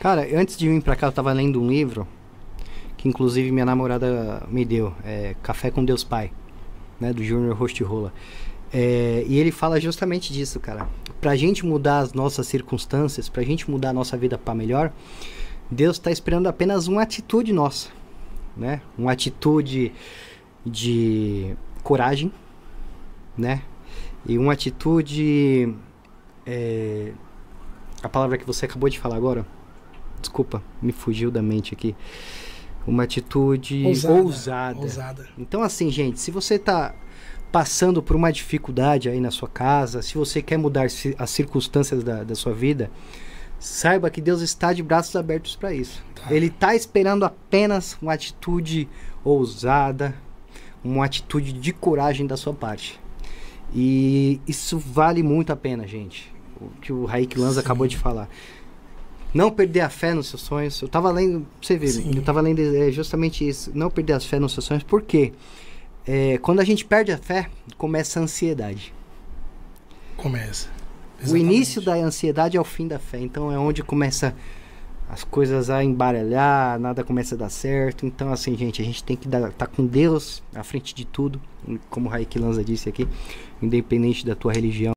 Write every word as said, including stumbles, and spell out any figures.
Cara, antes de vir pra cá, eu tava lendo um livro que inclusive minha namorada me deu, é Café com Deus Pai, né, do Júnior Rostirola. É, e ele fala justamente disso, cara. Pra gente mudar as nossas circunstâncias, pra gente mudar a nossa vida pra melhor, Deus tá esperando apenas uma atitude nossa, né? Uma atitude de coragem, né? E uma atitude... É, a palavra que você acabou de falar agora, desculpa, me fugiu da mente aqui. Uma atitude Ousada, ousada. ousada. Então, assim, gente, se você tá passando por uma dificuldade aí na sua casa, se você quer mudar as circunstâncias da, da sua vida, saiba que Deus está de braços abertos para isso. Tá. Ele está esperando apenas uma atitude ousada, uma atitude de coragem da sua parte. E isso vale muito a pena, gente. O que o Raik Lanza acabou de falar. Não perder a fé nos seus sonhos. Eu tava lendo, você vê, Sim. eu tava lendo é, justamente isso. Não perder a fé nos seus sonhos. Por quê? É, quando a gente perde a fé, começa a ansiedade. Começa. Exatamente. O início da ansiedade é o fim da fé. Então é onde começa as coisas a embaralhar, nada começa a dar certo. Então, assim, gente, a gente tem que estar tá com Deus à frente de tudo. Como o Raik Lanza disse aqui, independente da tua religião.